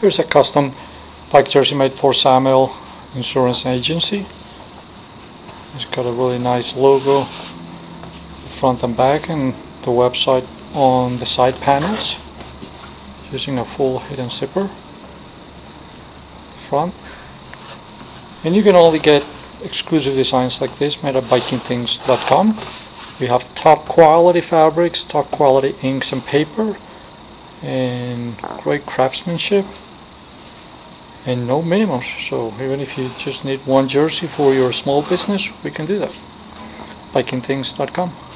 Here's a custom bike jersey made for Samel Insurance Agency. It's got a really nice logo front and back, and the website on the side panels, using a full hidden zipper front. And you can only get exclusive designs like this made at bikingthings.com. We have top quality fabrics, top quality inks and paper, and great craftsmanship, and no minimums. So even if you just need one jersey for your small business, we can do that. bikingthings.com.